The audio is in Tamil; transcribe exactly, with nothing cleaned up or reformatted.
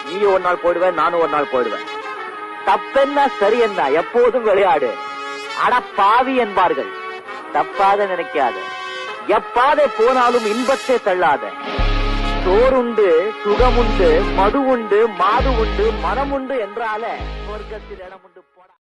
நீ ஒரு நாள் போயிடுவேன், நானும் ஒரு நாள் போயிடுவேன். தப்பென்ன சரி என்ன, எப்போதும் விளையாடு. அட பாவி என்பார்கள், தப்பாக நினைக்காத. எப்பாதை போனாலும் இன்பத்தை தள்ளாத. சோறுண்டு, சுகமுண்டு, மது உண்டு, மாது உண்டு, மனமுண்டு என்றால சொர்க்கத்தில் இடமுண்டு.